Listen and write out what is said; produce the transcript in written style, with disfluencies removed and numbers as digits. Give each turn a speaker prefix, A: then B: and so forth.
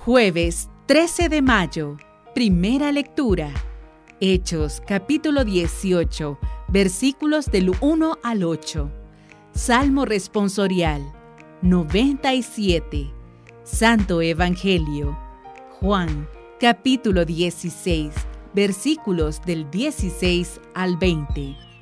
A: Jueves 13 de mayo, primera lectura. Hechos, capítulo 18, versículos del 1 al 8. Salmo responsorial 97. Santo Evangelio. Juan, capítulo 16, versículos del 16 al 20.